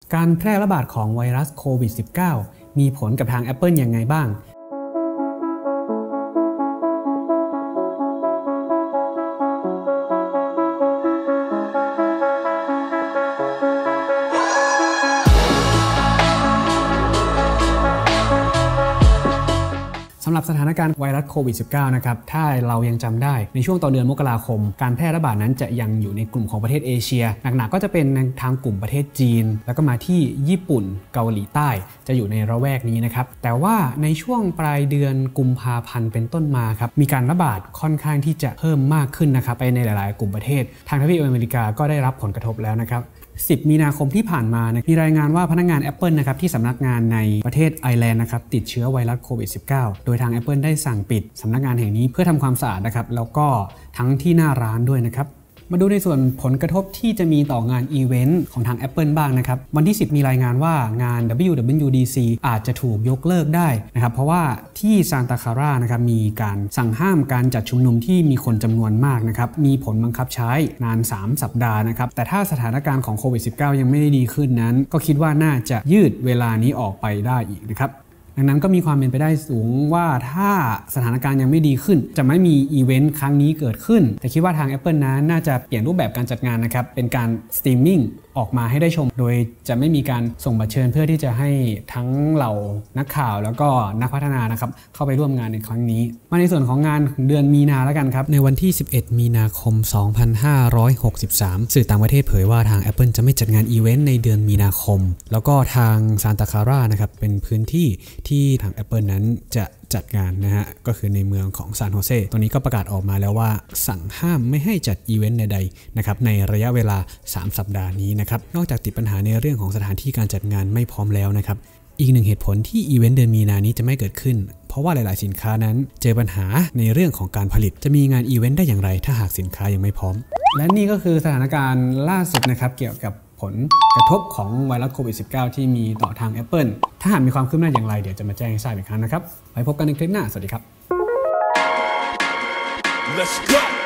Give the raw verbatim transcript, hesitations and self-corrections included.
การแพร่ระบาดของไวรัสโควิด สิบเก้า มีผลกับทาง Apple ยังไงบ้างสำหรับสถานการณ์ไวรัสโควิด สิบเก้า นะครับถ้าเรายังจำได้ในช่วงตอนเดือนมกราคมการแพร่ระบาดนั้นจะยังอยู่ในกลุ่มของประเทศเอเชียหนักๆก็จะเป็นทางกลุ่มประเทศจีนแล้วก็มาที่ญี่ปุ่นเกาหลีใต้จะอยู่ในระแวกนี้นะครับแต่ว่าในช่วงปลายเดือนกุมภาพันธ์เป็นต้นมาครับมีการระบาดค่อนข้างที่จะเพิ่มมากขึ้นนะครับไปในหลายๆกลุ่มประเทศทางทวีปอเมริกาก็ได้รับผลกระทบแล้วนะครับสิบมีนาคมที่ผ่านมามีรายงานว่าพนักงาน Apple นะครับที่สำนักงานในประเทศไอร์แลนด์นะครับติดเชื้อไวรัสโควิด สิบเก้า โดยทาง Apple ได้สั่งปิดสำนักงานแห่งนี้เพื่อทำความสะอาดนะครับแล้วก็ทั้งที่หน้าร้านด้วยนะครับมาดูในส่วนผลกระทบที่จะมีต่องานอีเวนต์ของทาง Apple บ้างนะครับวันที่สิบมีรายงานว่างาน ดับเบิลยู ดับเบิลยู ดี ซี อาจจะถูกยกเลิกได้นะครับเพราะว่าที่ซานตาคารานะครับมีการสั่งห้ามการจัดชุมนุมที่มีคนจำนวนมากนะครับมีผลบังคับใช้นานสามสัปดาห์นะครับแต่ถ้าสถานการณ์ของโควิด สิบเก้า ยังไม่ได้ดีขึ้นนั้นก็คิดว่าน่าจะยืดเวลานี้ออกไปได้อีกนะครับดังนั้นก็มีความเป็นไปได้สูงว่าถ้าสถานการณ์ยังไม่ดีขึ้นจะไม่มีอีเวนต์ครั้งนี้เกิดขึ้นแต่คิดว่าทาง Apple นั้นน่าจะเปลี่ยนรูปแบบการจัดงานนะครับเป็นการสตรีมมิ่งออกมาให้ได้ชมโดยจะไม่มีการส่งบัตรเชิญเพื่อที่จะให้ทั้งเหล่านักข่าวแล้วก็นักพัฒนานะครับเข้าไปร่วมงานในครั้งนี้มาในส่วนของงานเดือนมีนาแล้วกันครับในวันที่สิบเอ็ดมีนาคมสองพันห้าร้อยหกสิบสามสื่อต่างประเทศเผยว่าทาง Apple จะไม่จัดงานอีเวนต์ในเดือนมีนาคมแล้วก็ทางซานตาคารานะครับเป็นพื้นที่ที่ทาง Apple นั้นจะจัดงานนะฮะก็คือในเมืองของซานโฮเซตอนนี้ก็ประกาศออกมาแล้วว่าสั่งห้ามไม่ให้จัดอีเวนต์ใดๆนะครับในระยะเวลาสามสัปดาห์นี้นะครับนอกจากติดปัญหาในเรื่องของสถานที่การจัดงานไม่พร้อมแล้วนะครับอีกหนึ่งเหตุผลที่อีเวนต์เดือนมีนานี้จะไม่เกิดขึ้นเพราะว่าหลายๆสินค้านั้นเจอปัญหาในเรื่องของการผลิตจะมีงานอีเวนต์ได้อย่างไรถ้าหากสินค้ายังไม่พร้อมและนี่ก็คือสถานการณ์ล่าสุดนะครับเกี่ยวกับผลกระทบของไวรัสโควิด สิบเก้า ที่มีต่อทาง Apple ถ้าหากมีความคืบหน้าอย่างไรเดี๋ยวจะมาแจ้งให้ทราบอีกครั้งนะครับไว้พบกันในคลิปหน้าสวัสดีครับ Let's go